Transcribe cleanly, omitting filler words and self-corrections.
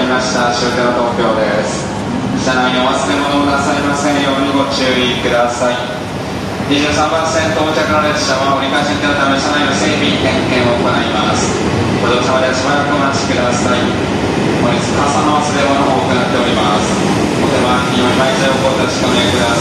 りました終点の東京です。車内にお忘れ物をなさいませんようにご注意ください。23番線到着の列車は折り返しのため車内の整備点検を行います。ご乗車までしばらくお待ちください。本日傘の忘れ物も多くなっております。お手回りにお見舞いをお立ち込みください。